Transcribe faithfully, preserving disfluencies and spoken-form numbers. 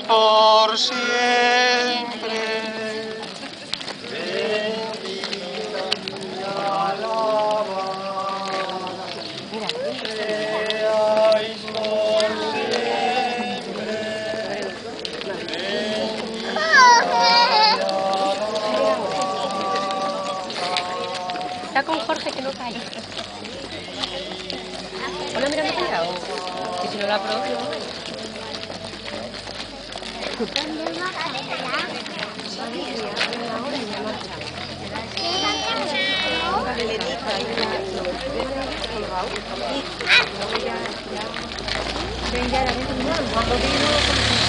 por siempre. Está con Jorge, que no cae. Hola, mirando para allá, o que si no la apruebo, yo no voy. Ven ya, la gente, cuando vino...